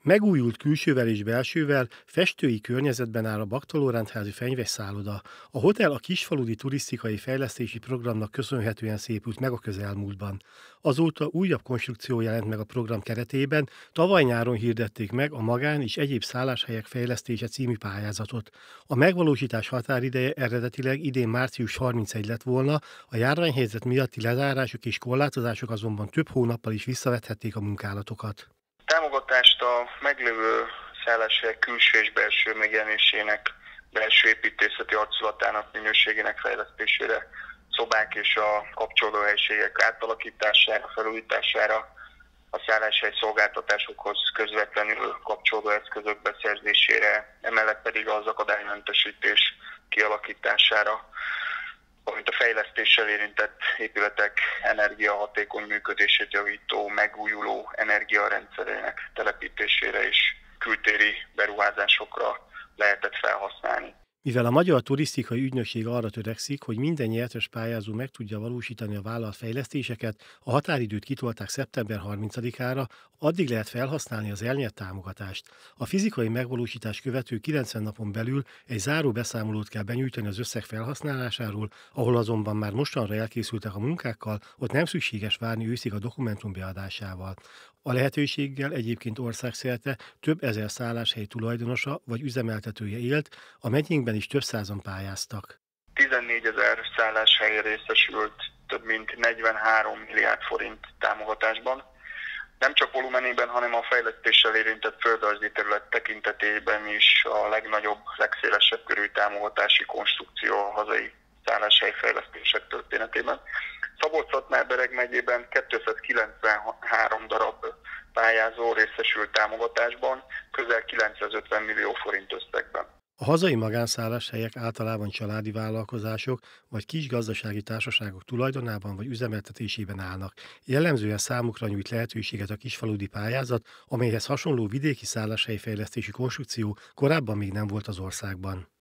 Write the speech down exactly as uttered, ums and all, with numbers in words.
Megújult külsővel és belsővel, festői környezetben áll a Baktolórendházi fenyvesszálloda. A hotel a kisfaludi turisztikai fejlesztési programnak köszönhetően szépült meg a közelmúltban. Azóta újabb konstrukció jelent meg a program keretében, tavaly nyáron hirdették meg a magán és egyéb szálláshelyek fejlesztése című pályázatot. A megvalósítás határideje eredetileg idén március harmincegy lett volna, a járványhelyzet miatti lezárások és korlátozások azonban több hónappal is visszavethették a munkálatokat. Támogatást a meglévő szálláshelyek külső és belső megjelenésének, belső építészeti arculatának minőségének fejlesztésére, szobák és a kapcsolódó helységek átalakítására, felújítására, a szálláshely szolgáltatásokhoz közvetlenül kapcsolódó eszközök beszerzésére, emellett pedig az akadálymentesítés kialakítására, valamint a fejlesztéssel érintett épületek energiahatékony működését javító, megújuló energiarendszerének telepítésére és kültéri beruházásokra lehetett felhasználni. Mivel a Magyar Turisztikai Ügynökség arra törekszik, hogy minden nyertes pályázó meg tudja valósítani a vállalt fejlesztéseket, a határidőt kitolták szeptember harmincadikára, addig lehet felhasználni az elnyert támogatást. A fizikai megvalósítás követő kilencven napon belül egy záró beszámolót kell benyújtani az összeg felhasználásáról, ahol azonban már mostanra elkészültek a munkákkal, ott nem szükséges várni őszig a dokumentum beadásával. A lehetőséggel egyébként országszerte több ezer szálláshely tulajdonosa vagy üzemeltetője élt, a megyénkben is több százan pályáztak. tizennégyezer szálláshely részesült több mint negyvenhárom milliárd forint támogatásban. Nem csak volumenében, hanem a fejlesztéssel érintett földrajzi terület tekintetében is a legnagyobb, legszélesebb körű támogatási konstrukció a hazai szálláshelyfejlesztések történetében. Szabolcs-Szatmár-Bereg megyében kétszázkilencvenhárom darab pályázó részesült támogatásban, közel kilencszázötven millió forint összegben. A hazai magánszálláshelyek általában családi vállalkozások vagy kis gazdasági társaságok tulajdonában vagy üzemeltetésében állnak. Jellemzően számukra nyújt lehetőséget a kisfaludi pályázat, amelyhez hasonló vidéki szálláshelyfejlesztési konstrukció korábban még nem volt az országban.